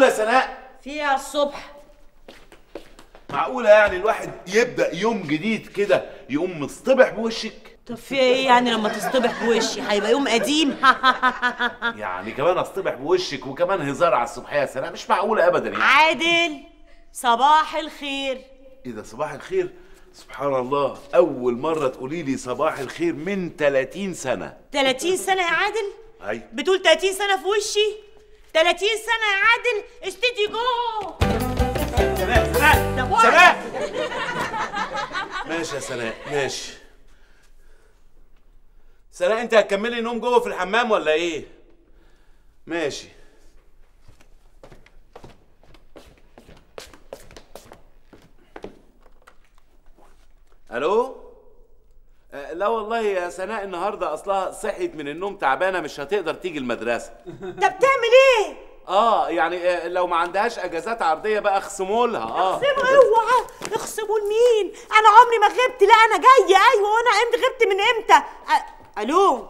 معقولة يا سناء؟ فيها الصبح. معقولة يعني الواحد يبدأ يوم جديد كده يقوم مصطبح بوشك؟ طب في ايه يعني لما تصطبح بوشي؟ هيبقى يوم قديم. يعني كمان اصطبح بوشك وكمان هزار على الصبحية يا سناء؟ مش معقولة أبدا يعني. عادل صباح الخير. إيه ده صباح الخير؟ سبحان الله، أول مرة تقولي لي صباح الخير من 30 سنة. 30 سنة يا عادل؟ أيوة. بتقول 30 سنة في وشي؟ 30 سنة يا عادل. استدي جو. سناء ماشي يا سناء ماشي. سناء انت هتكملي نوم جوه في الحمام ولا ايه؟ ماشي. الو؟ لا والله يا سناء النهارده اصلها صحيت من النوم تعبانه مش هتقدر تيجي المدرسه. انت بتعمل ايه؟ يعني لو ما عندهاش اجازات عرضيه بقى اخصموا لها. اخصموا؟ اوعى اخصموا لمين؟ انا عمري ما غبت. لا انا جايه. ايوه وانا غبت من امتى؟ الو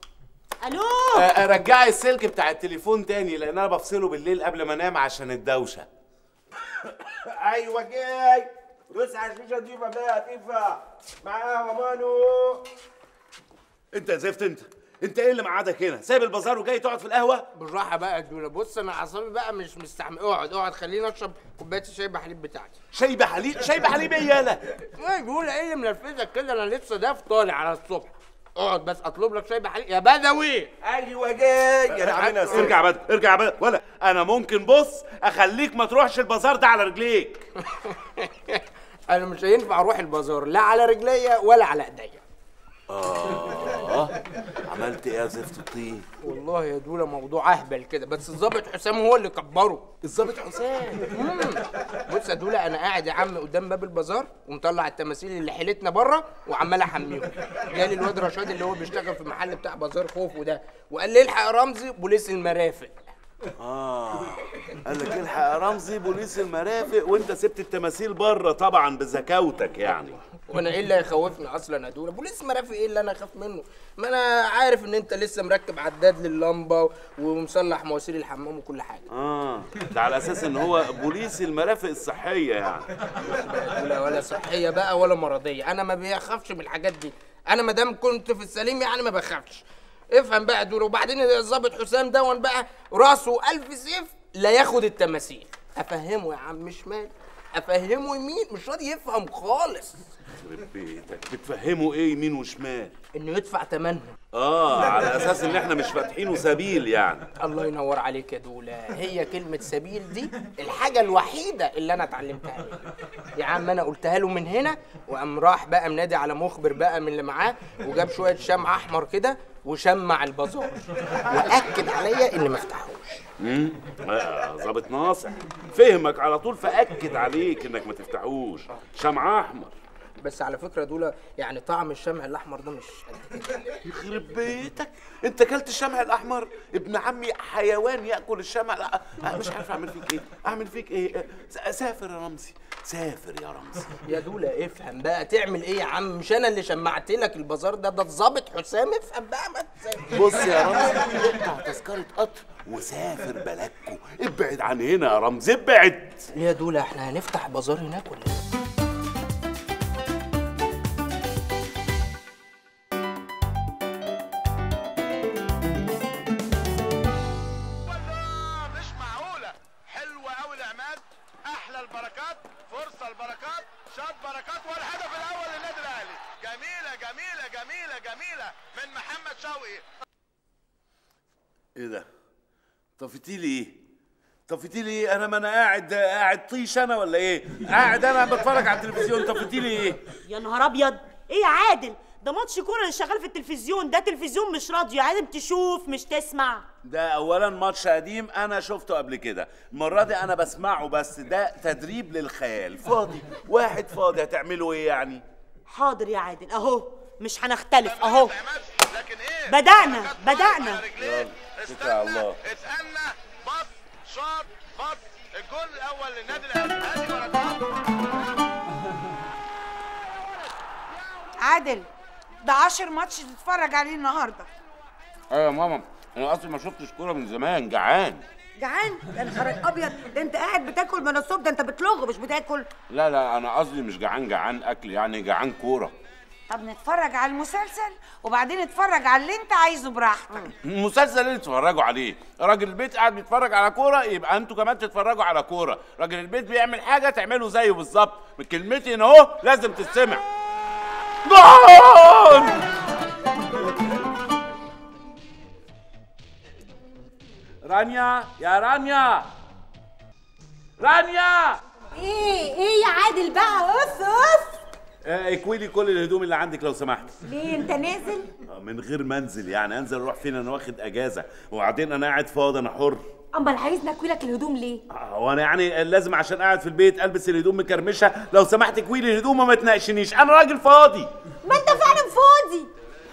رجعي السلك بتاع التليفون تاني لان انا بفصله بالليل قبل ما انام عشان الدوشه. ايوه جاي. دوس على الشاشه دي بقى تنفع معاها مانو. انت يا زفت انت ايه اللي مقعدك هنا؟ سايب البازار وجاي تقعد في القهوه؟ بالراحه بقى يا دوله. بص انا اعصابي بقى مش مستحمل. اقعد خليني اشرب كوبايه الشاي بحليب بتاعتي. شاي بحليب ايه يالا؟ ايه دوله؟ ايه اللي منرفزك كده؟ انا لسه ده طالع على الصبح. اقعد بس اطلب لك شاي بحليب يا بدوي. ايوه جاي يا عمنا. ارجع يا بدوي. ولا انا ممكن بص اخليك ما تروحش البازار ده على رجليك. انا مش هينفع اروح البازار لا على رجليا ولا على ايديا. عملت ايه يا زفت الطين؟ والله يا دوله موضوع اهبل كده، بس الظابط حسام هو اللي كبره. الظابط حسام؟ بص يا دوله انا قاعد يا عم قدام باب البازار ومطلع التماثيل اللي حيلتنا بره وعمال احميهم. جالي الواد رشاد اللي هو بيشتغل في المحل بتاع بازار خوفو ده وقال لي الحق يا رمزي بوليس المرافق. قال لك الحق يا رمزي بوليس المرافق وانت سبت التماثيل بره طبعا بذكاوتك يعني. وانا ايه اللي هيخوفني اصلا يا دوله؟ بوليس مرافق ايه اللي انا اخاف منه؟ ما انا عارف ان انت لسه مركب عداد لللمبه ومصلح مواسير الحمام وكل حاجه. ده على اساس ان هو بوليس المرافق الصحيه يعني. ولا صحيه بقى ولا مرضيه، انا ما بخافش من الحاجات دي. انا ما دام كنت في السليم يعني ما بخافش. افهم بقى دول. وبعدين الظابط حسام دون بقى راسه 1000 سيف لا ياخد التماثيل. افهمه يا عم شمال، افهمه يمين، مش راضي يفهم خالص. يخرب بيتك، بتفهمه ايه يمين وشمال؟ انه يدفع ثمنهم. على اساس ان احنا مش فاتحينه سبيل يعني. الله ينور عليك يا دوله. هي كلمه سبيل دي الحاجه الوحيده اللي انا اتعلمتها منه. يا عم انا قلتها له من هنا وقام راح بقى منادي على مخبر بقى من اللي معاه وجاب شويه شمع احمر كده وشمع البازار واكد عليا اني ما افتحوش. ظابط ناصح فهمك على طول فاكد عليك انك ما تفتحوش. شمع احمر. بس على فكره دول يعني طعم الشمع الاحمر ده مش قد كده. يخرب بيتك، انت اكلت الشمع الاحمر؟ ابن عمي حيوان ياكل الشمع. لا مش عارف اعمل فيك ايه. سافر يا رمزي، سافر يا رمزي. يا دوله افهم بقى تعمل ايه يا عم؟ مش انا اللي شمعت لك البازار ده الظابط حسام. افهم بقى ما بص يا رمزي، اقطع تذكره قطر وسافر بلدكو. ابعد عن هنا يا رمزي، ابعد. ليه يا دوله؟ احنا هنفتح بازار هناك ولا ايه؟ من محمد شوقي. ايه ده؟ طفتي لي ايه؟ انا ما انا قاعد طيش انا ولا ايه؟ قاعد انا بتفرج على التلفزيون. طفتي لي ايه؟ يا نهار ابيض. ايه يا عادل؟ ده ماتش كوره اللي شغال في التلفزيون. ده تلفزيون مش راديو. لازم تشوف مش تسمع. ده اولا ماتش قديم انا شفته قبل كده. المره دي انا بسمعه بس ده تدريب للخيال. فاضي واحد فاضي هتعملوا ايه يعني؟ حاضر يا عادل اهو مش هنختلف اهو. لكن ايه؟ بدأنا اتكل على الله. اسألنا بص شاط بص الجول الاول للنادي الاهلي. عادل ده 10 ماتش تتفرج عليه النهارده. ايوه يا ماما، انا اصلا ما شفتش كوره من زمان، جعان. جعان؟ يا نهار ابيض، ده انت قاعد بتاكل من الصبح، ده انت بتلغ مش بتاكل. لا انا قصدي مش جعان اكل، يعني جعان كوره. طب نتفرج على المسلسل وبعدين نتفرج على اللي انت عايزه براحتك. المسلسل اللي تتفرجوا عليه، راجل البيت قاعد بيتفرج على كوره يبقى انتوا كمان تتفرجوا على كوره، راجل البيت بيعمل حاجه تعملوا زيه بالظبط، من كلمتي هنا اهو لازم تسمع. جول! رانيا يا رانيا ايه يا عادل بقى؟ اف اكويلي كل الهدوم اللي عندك لو سمحت. ليه انت نازل؟ من غير ما انزل، يعني انزل اروح فين؟ انا واخد اجازه وبعدين انا قاعد فاضي، انا حر. امال عايزني اكوي لك الهدوم ليه؟ هو انا يعني لازم عشان قاعد في البيت البس الهدوم مكرمشه؟ لو سمحت كويلي الهدوم وما تناقشنيش، انا راجل فاضي. ما انت فعلا فاضي.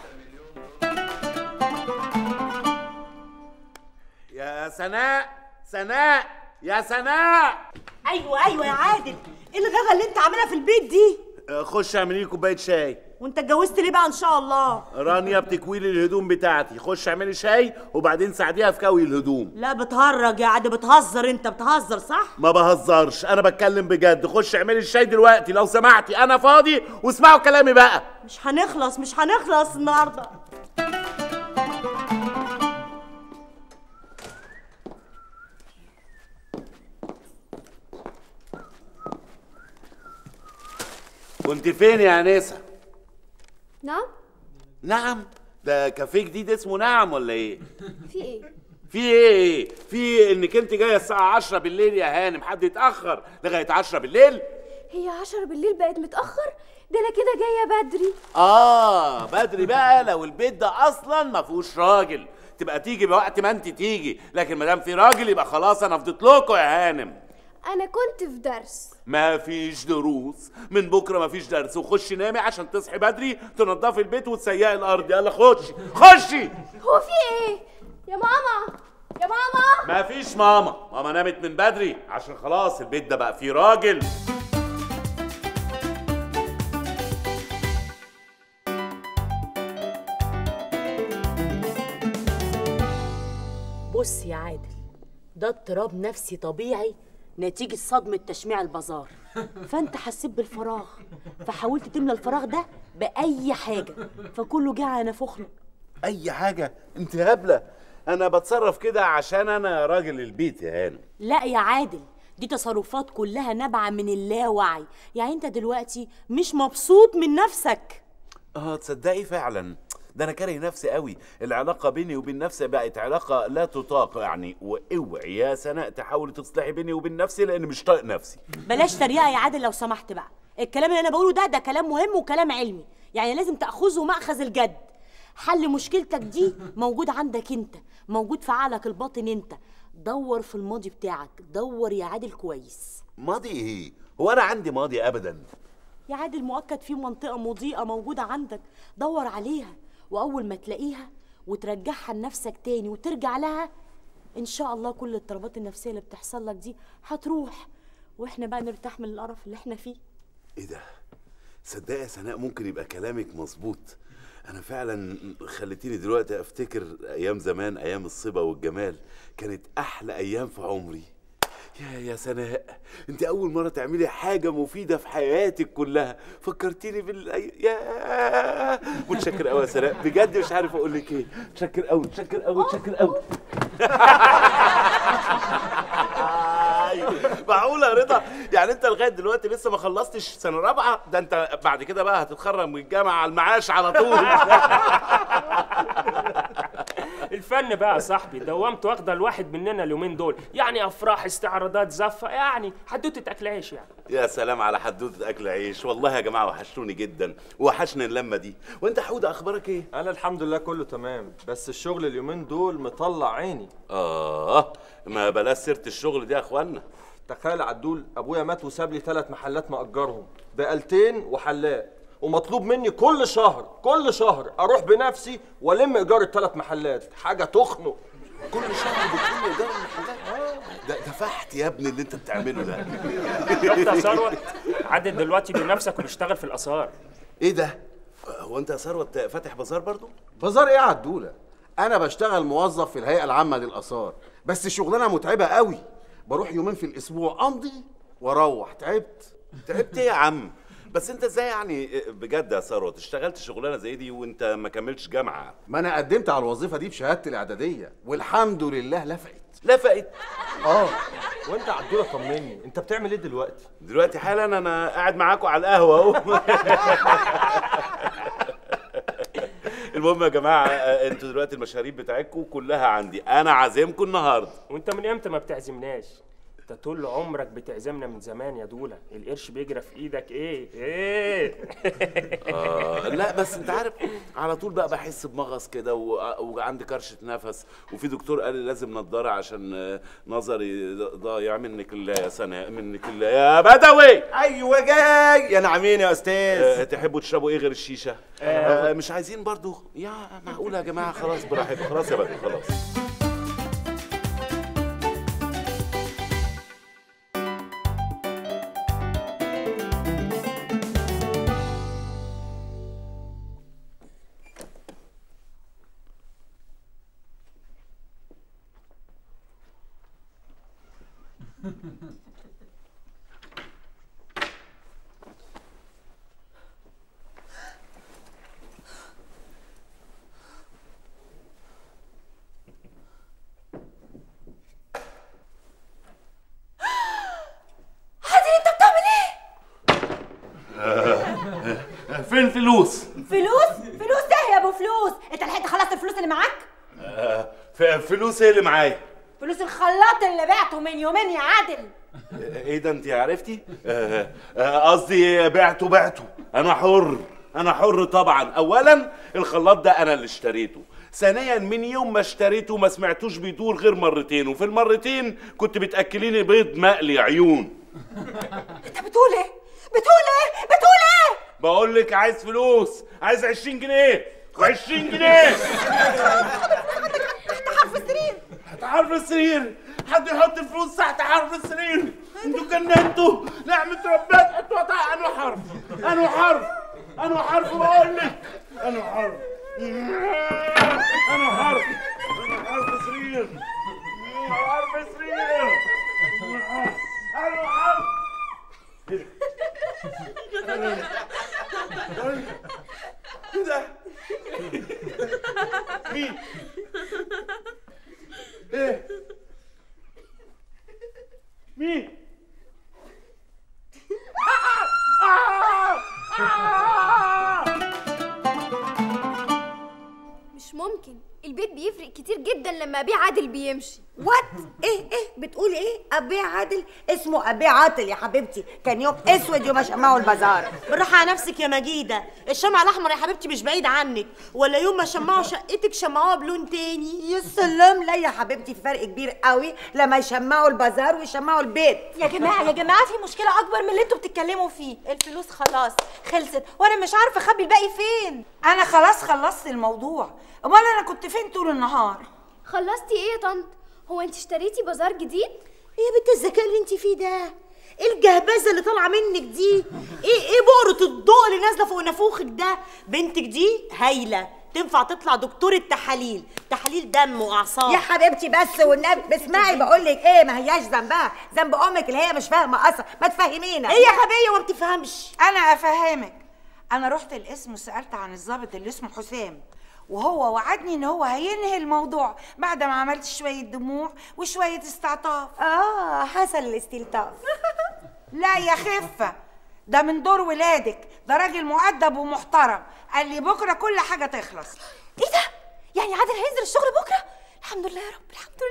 يا سناء يا سناء. ايوه يا عادل، ايه الغغه اللي انت عاملها في البيت دي؟ خش اعملي لي كوبايه شاي. وانت اتجوزت ليه بقى ان شاء الله؟ رانيا بتكوي لي الهدوم بتاعتي، خش اعملي شاي وبعدين ساعديها في كوي الهدوم. لا بتهرج يا عادل، بتهزر، انت بتهزر صح؟ ما بهزرش، انا بتكلم بجد. خش اعملي الشاي دلوقتي لو سمحتي، انا فاضي واسمعوا كلامي بقى. مش هنخلص النهارده. كنت فين يا انسه؟ نعم؟ ده كافيه جديد اسمه نعم ولا ايه؟ في ايه؟ في انك انت جايه الساعه 10 بالليل يا هانم، حد يتاخر لغايه 10 بالليل؟ هي 10 بالليل بقت متأخر؟ ده انا كده جايه بدري. بدري بقى لو البيت ده اصلا ما فيهوش راجل، تبقى تيجي بوقت ما انت تيجي، لكن ما دام في راجل يبقى خلاص انا فضيت لكم يا هانم. انا كنت في درس. ما فيش دروس، من بكره ما فيش درس، وخشي نامي عشان تصحي بدري تنضفي البيت وتسيقي الارض. يلا خشي. هو في ايه يا ماما؟ يا ماما ما فيش ماما نامت من بدري عشان خلاص البيت ده بقى فيه راجل. بص يا عادل، ده اضطراب نفسي طبيعي نتيجة صدمة تشميع البازار، فانت حسيت بالفراغ فحاولت تملى الفراغ ده بأي حاجة، فكله جه على نافوخنا. اي حاجة؟ انت هبلة، انا بتصرف كده عشان انا راجل البيت يا هانم. لا يا عادل، دي تصرفات كلها نابعة من اللاوعي، يعني انت دلوقتي مش مبسوط من نفسك. تصدقي فعلا ده انا كاره نفسي قوي، العلاقه بيني وبين نفسي بقت علاقه لا تطاق يعني، واوعي يا سناء تحاولي تصلحي بيني وبين نفسي لان مش طايق نفسي. بلاش تريقه يا عادل لو سمحت بقى، الكلام اللي انا بقوله ده كلام مهم وكلام علمي، يعني لازم تاخذه ماخذ الجد. حل مشكلتك دي موجود عندك انت، موجود في عقلك الباطن انت. دور في الماضي بتاعك، دور يا عادل كويس. ماضي ايه؟ هو انا عندي ماضي ابدا يا عادل؟ مؤكد في منطقه مضيئه موجوده عندك، دور عليها، واول ما تلاقيها وترجعها لنفسك تاني وترجع لها ان شاء الله كل الاضطرابات النفسيه اللي بتحصل لك دي هتروح، واحنا بقى نرتاح من القرف اللي احنا فيه. ايه ده؟ صدقي يا سناء ممكن يبقى كلامك مظبوط، انا فعلا خليتيني دلوقتي افتكر ايام زمان، ايام الصبا والجمال، كانت احلى ايام في عمري. يا سناء، انت اول مره تعملي حاجه مفيده في حياتك كلها، فكرتيني يا متشكر قوي يا سناء، بجد مش عارف اقول لك ايه. متشكر قوي. معقوله يا رضا؟ يعني انت لغايه دلوقتي لسه ما خلصتش سنه رابعه؟ ده انت بعد كده بقى هتتخرج من الجامعه على المعاش على طول. الفن بقى يا صاحبي دوامته واخده الواحد مننا اليومين دول، يعني افراح، استعراضات، زفه، يعني حدوته اكل عيش يعني. يا سلام على حدوته اكل عيش، والله يا جماعه وحشتوني جدا، وحشني اللمه دي. وانت حوده اخبارك ايه؟ انا الحمد لله كله تمام، بس الشغل اليومين دول مطلع عيني. ما بلاش سيره الشغل دي يا اخوانا. تخيل عدول، ابويا مات وساب لي 3 محلات مأجرهم، بقالتين وحلاق، ومطلوب مني كل شهر اروح بنفسي والم ايجار ال3 محلات، حاجه تخنق. كل شهر بتلم ايجار المحلات؟ ده فحت يا ابني اللي انت بتعمله ده. شفت يا ثروت؟ عدل دلوقتي بنفسك وبيشتغل في الاثار. ايه ده؟ هو انت يا ثروت فاتح بازار برضو؟ بازار ايه يا عدوله؟ انا بشتغل موظف في الهيئه العامه للاثار، بس شغلانه متعبه قوي. بروح يومين في الاسبوع امضي واروح. تعبت ايه يا عم؟ بس انت ازاي يعني بجد يا ثروت اشتغلت شغلانه زي دي وانت ما كملتش جامعه؟ ما انا قدمت على الوظيفه دي بشهادتي الاعداديه والحمد لله لفقت. وانت عدوله طمني، انت بتعمل ايه دلوقتي؟ دلوقتي حالا انا قاعد معاكم على القهوه اهو. المهم يا جماعه، انتوا دلوقتي المشاريب بتاعتكم كلها عندي، انا عازمكم النهارده. وانت من امتى ما بتعزمناش؟ انت طول عمرك بتعزمنا من زمان يا دوله، القرش بيجرى في ايدك ايه؟ لا بس انت عارف على طول بقى بحس بمغص كده وعندي كرشه نفس، وفي دكتور قال لي لازم نضاره عشان نظري ضايع. منك لله يا سناء، منك لله يا بدوي. ايوه جاي يا نعمين يا استاذ. تحبوا تشربوا ايه غير الشيشه؟ مش عايزين برضو؟ يا معقوله يا جماعه، خلاص براحتكم، خلاص يا بدوي خلاص. فين الفلوس؟ فلوس ده يا ابو فلوس، انت لحقت خلصت الفلوس اللي معاك؟ فلوس ايه اللي معايا؟ فلوس الخلاط اللي بعته من يومين يا عادل. ايه ده انت عرفتي؟ قصدي بعته. انا حر طبعا. اولا الخلاط ده انا اللي اشتريته، ثانيا من يوم ما اشتريته ما سمعتوش بيدور غير مرتين، وفي المرتين كنت بتاكليني بيض مقلي عيون. انت بتقول ايه؟ بقول لك عايز فلوس، عايز 20 جنيه و20 جنيه. تحت حرف السرير. تحت حرف السرير؟ حد يحط الفلوس تحت حرف السرير؟ انتوا جننتوا، نعمة ربنا. حطوها تحت انه حرف بقول لك انه حرف سرير. ايه ده؟ مين؟ ايه؟ مين؟ مش ممكن، البيت بيفرق كتير جدا لما ابيع عادل بيمشي. وات؟ ايه بتقولي ايه؟ ابيع عادل؟ اسمه ابيع عاطل يا حبيبتي، كان يوم اسود يوم ما شمعوا البازار. بالراحه على نفسك يا مجيده، الشمع الاحمر يا حبيبتي مش بعيد عنك، ولا يوم ما شمعوا شقتك شمعوها بلون تاني. يا سلام، لا يا حبيبتي في فرق كبير قوي لما يشمعوا البازار ويشمعوا البيت. يا جماعه في مشكله اكبر من اللي انتوا بتتكلموا فيه، الفلوس خلاص خلصت وانا مش عارفه اخبي الباقي فين. انا خلاص خلصت الموضوع، امال انا كنت فين طول النهار؟ خلصتي ايه يا طنط؟ هو انت اشتريتي بازار جديد؟ ايه يا بنت الذكاء اللي انت فيه ده؟ ايه الجهبذه اللي طالعه منك دي؟ ايه بؤره الضوء اللي نازله فوق نافوخك ده؟ بنتك دي هايله، تنفع تطلع دكتوره تحاليل دم واعصاب. يا حبيبتي بس والنبي اسمعي بقول لك ايه، ما هياش ذنبها، ذنب امك اللي هي مش فاهمه اصلا، ما تفهمينا. ايه يا غبيه وما بتفهمش؟ انا افهمك. انا رحت القسم وسالت عن الضابط اللي اسمه حسام، وهو وعدني ان هو هينهي الموضوع بعد ما عملت شويه دموع وشويه استعطاف. حصل الاستلطاف. لا يا خفه، ده من دور ولادك، ده راجل مؤدب ومحترم، قال لي بكره كل حاجه تخلص. ايه ده؟ يعني عادل هينزل الشغل بكره؟ الحمد لله يا رب،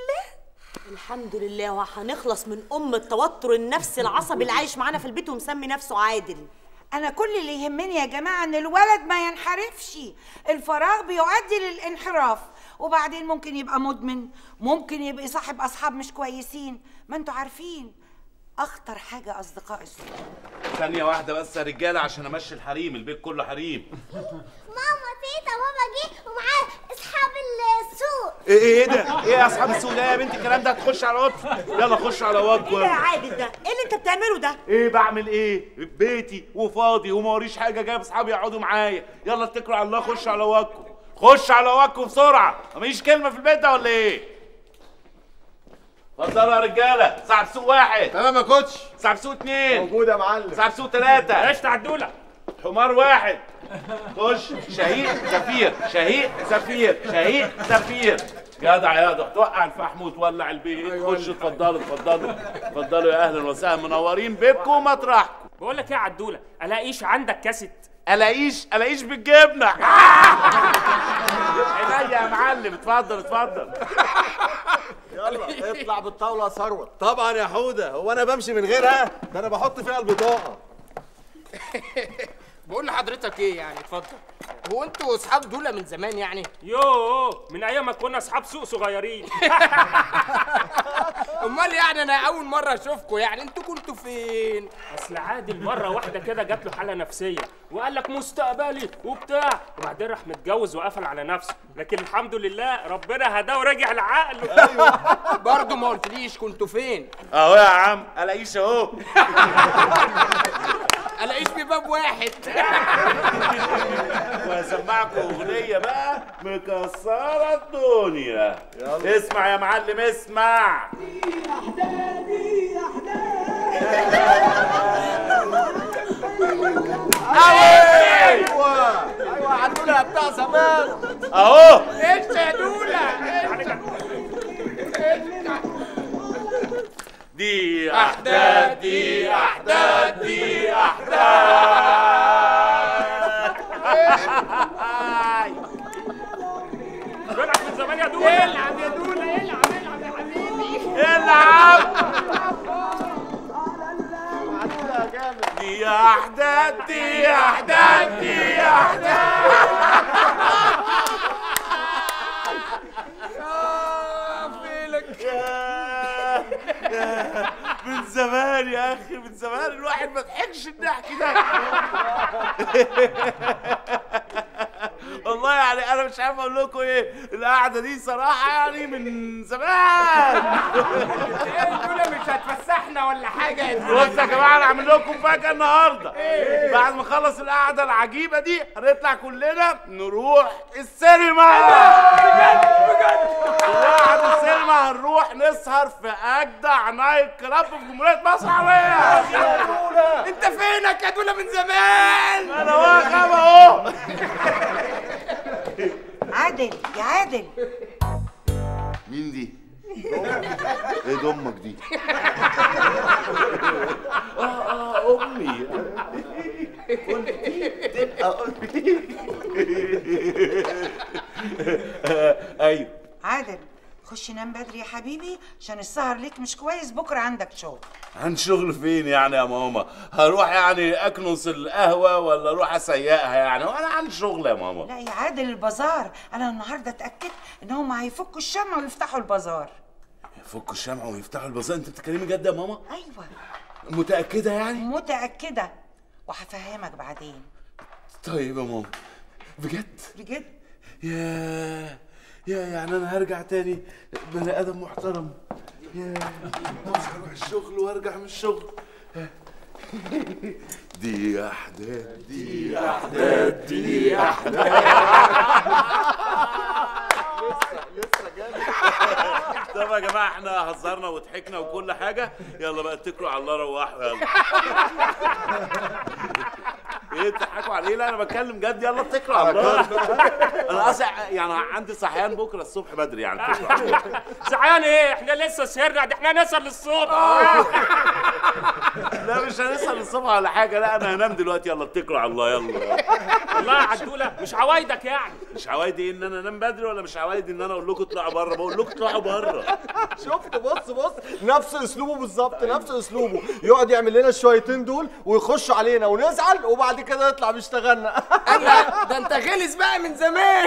الحمد لله. وهنخلص من التوتر النفسي العصبي اللي عايش معانا في البيت ومسمي نفسه عادل. انا كل اللي يهمني يا جماعه ان الولد ما ينحرفش، الفراغ بيؤدي للانحراف، وبعدين ممكن يبقى مدمن، ممكن يبقى صاحب اصحاب مش كويسين، ما انتوا عارفين اخطر حاجه اصدقاء السوء. ثانيه واحده بس يا رجاله عشان امشي الحريم، البيت كله حريم. ماما تيتا بابا جه ومعاه اصحاب السوق. ايه ده؟ ايه يا اصحاب السوق ده يا بنتي؟ الكلام ده هتخش على واتس. يلا خش على واتس. ايه يا عادل ده؟ ايه اللي انت بتعمله ده؟ ايه بعمل ايه؟ بيتي وفاضي وما وريش حاجه، جايب اصحابي يقعدوا معايا. يلا اتكلوا على الله، خش على واتس. خش على وقتكم بسرعه، مفيش كلمه في البيت ده ولا ايه؟ اتفضلوا يا رجاله. صاحب سوق واحد. تمام يا كوتش. صاحب سوق اتنين. موجود يا معلم. صاحب سوق تلاته. ايش تعدوله؟ حمار واحد. خش. شهيق زفير، شهيق زفير، شهيق زفير. جدع يا ده، توقع الفحم وتولع البيت. خش اتفضلوا اتفضلوا اتفضلوا يا اهلا وسهلا، منورين بيتكم ومطرحكم. بقول لك ايه يا عدوله، الاقيش عندك كاسيت؟ الاقيش بالجبنه. عينيا يا معلم، اتفضل اتفضل. يلا اطلع بالطاوله يا ثروت. طبعا يا حوده، هو انا بمشي من غيرها؟ ده انا بحط فيها البطاقه. بقول لحضرتك ايه يعني، اتفضل. هو انتوا اصحاب دول من زمان يعني؟ يوه، من ايام ما كنا اصحاب سوق صغيرين. امال يعني انا اول مره اشوفكم، يعني انتوا كنتوا فين؟ اصل عادل مره واحده كده جات له حاله نفسيه وقال لك مستقبلي وبتاع، وبعدين راح متجوز وقفل على نفسه، لكن الحمد لله ربنا هداه ورجع لعقله. ايوه برضه ما قلتليش كنتوا فين؟ اهو يا عم الاقيش اهو. الاقيش بباب واحد. وهسمعكم اغنيه بقى مكسره الدنيا. يلا. اسمع يا معلم اسمع. ايوه عدوله يا بتاع زمان اهو. ايش يا دوله؟ دي احداث دي احداث دي احداث. بلعب من زمان يا دوله. العب يا دوله، العب العب يا حبيبي. العب. دي احداث دي احداث دي احداث. من زمان يا اخي، من زمان الواحد ما ضحكش الضحك ده. والله يعني انا مش عارف اقول لكم ايه، القعده دي صراحه يعني من زمان. ايه دول مش هتفسحنا ولا حاجه؟ بص يا جماعه انا هعمل لكم مفاجاه النهارده. بعد ما نخلص القعده العجيبه دي هنطلع كلنا نروح السينما. بجد بعد السينما هنروح نسهر في اجدع نايت كلاب في جمهوريه مصر العربيه. انت فينك يا دوله من زمان؟ انا واقف اهو. عادل يا عادل. مين دي؟ ايه دي امك دي؟ امي. ايوه عادل خش نام بدري يا حبيبي عشان السهر ليك مش كويس، بكره عندك شغل. عن شغل فين يعني يا ماما؟ هروح يعني اكنس القهوه ولا اروح اسيقها يعني؟ وانا عندي شغل يا ماما. لا يا عادل البازار، انا النهارده اتاكدت ان هم هيفكوا الشمع ويفتحوا البازار. يفكوا الشمع ويفتحوا البازار؟ انت بتتكلمي جد يا ماما؟ ايوه. متاكده يعني؟ متاكده وهفهمك بعدين. طيب يا ماما. بجد؟ بجد؟ يعني انا هرجع تاني بني ادم محترم. مش هروح الشغل وارجع من الشغل. دي احداث دي احداث دي احداث. لسه جامد. طب يا جماعه احنا هزرنا وضحكنا وكل حاجه، يلا بقى اتكلوا على الله روحوا يلا. ايه بتضحكوا على ايه؟ لا انا بتكلم جد، يلا اتكلوا على الله. انا اصلا يعني عندي صحيان بكره الصبح بدري يعني. صحيان ايه؟ احنا لسه سهرنا، ده احنا نسهر للصبح. لا مش هنسهر للصبح ولا حاجه، لا انا هنام دلوقتي، يلا اتكلوا على الله يلا. والله يا عدوله مش عوايدك يعني. مش عوايدي ان انا انام بدري، ولا مش عوايدي ان انا اقول لكم اطلعوا بره؟ بقول لكم اطلعوا بره. شفت؟ بص نفس اسلوبه بالظبط، نفس اسلوبه. يقعد يعمل لنا الشويتين دول ويخش علينا ونزعل وبعد كده يطلع بيشتغلنا. ده انت غلس بقى من زمان.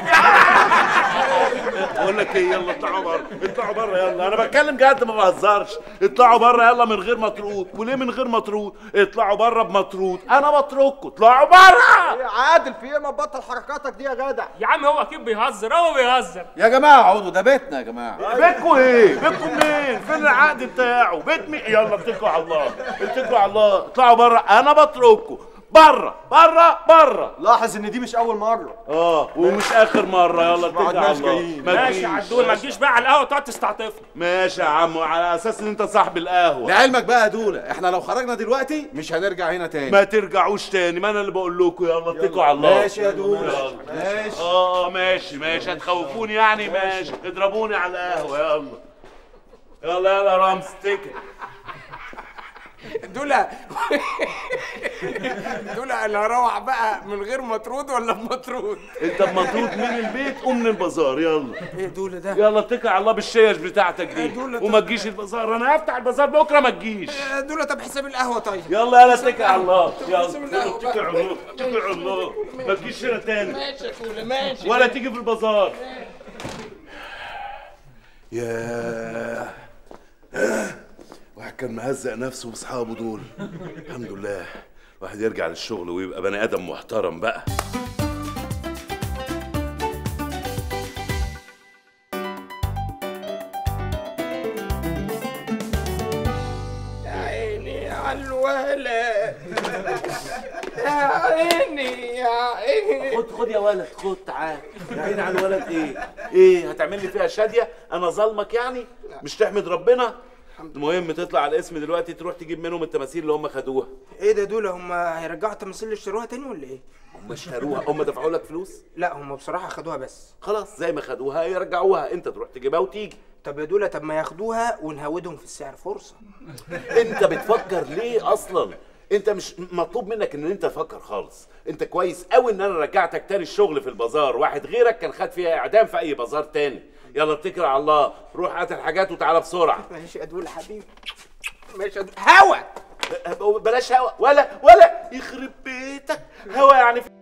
بقول لك ايه، يلا اطلعوا بره، اطلعوا بره يلا، انا بتكلم جد ما بهزرش. اطلعوا بره يلا من غير مطرود. وليه من غير مطرود؟ اطلعوا بره بمطرود، انا بترككم، اطلعوا بره. يا عادل في ايه؟ ما تبطل حركاتك دي يا جدع. يا عم هو اكيد بيهزر، هو بيهزر. يا جماعه اقعدوا، ده بيتنا يا جماعه. بيتكم ايه؟ بيتكم منين؟ فين العقد بتاعه؟ بيت مين؟ يلا اتكلوا على الله، اتكلوا على الله، اطلعوا بره، انا بترككم. بره بره بره. لاحظ ان دي مش اول مره. ومش اخر مره. يلا اتكل على الله. ماشي يا عدول، ما تجيش بقى على القهوه تقعد تستعطفني. ماشي يا عم، على اساس ان انت صاحب القهوه. لعلمك بقى يا دوله، احنا لو خرجنا دلوقتي مش هنرجع هنا تاني. ما ترجعوش تاني، ما انا اللي بقول لكم. يلا اتكلوا على الله. ماشي يا دوله ماشي. ماشي هتخوفوني يعني؟ ماشي اضربوني على القهوه. يلا يا رامز اتكل. دولة انا هروح بقى من غير مطرود ولا بمطرود؟ انت بمطرود من البيت قوم من البازار. يلا ايه دولة ده؟ يلا اتكل على الله بالشيش بتاعتك دي وما تجيش البازار. انا هفتح البازار بكره ما تجيش. دولة طب حساب القهوة طيب. يلا اتكل على الله. يلا اتكل على الله. اتكل على الله. ما تجيش هنا تاني. ماشي يا دولة ماشي. ولا تيجي في البازار. ياه واحد كان مهزق نفسه واصحابه دول. الحمد لله واحد يرجع للشغل ويبقى بني ادم محترم بقى. يا عيني على الولد، يا عيني يا عيني. خد يا ولد، خد تعال. يا عيني على الولد. ايه هتعمل لي فيها شاديه؟ انا ظلمك يعني؟ مش تحمد ربنا؟ المهم تطلع على الاسم دلوقتي تروح تجيب منهم التماثيل اللي هم خدوها. ايه ده دول؟ هم هيرجعوا التماثيل اللي اشتروها تاني ولا ايه؟ هم اشتروها؟ هم دفعوا لك فلوس؟ لا هم بصراحه خدوها بس. خلاص زي ما خدوها يرجعوها، انت تروح تجيبها وتيجي. طب يا دولة، طب ما ياخدوها ونهودهم في السعر فرصه. انت بتفكر ليه اصلا؟ انت مش مطلوب منك ان انت تفكر خالص. انت كويس قوي ان انا رجعتك تاني الشغل في البازار. واحد غيرك كان خد فيها اعدام في اي بازار تاني. يلا اتكل على الله، روح هات الحاجات وتعالى بسرعه. ماشي يا دولة حبيبي. ماشي يا دولة. هوا بلاش هوا ولا يخرب بيتك. هوا يعني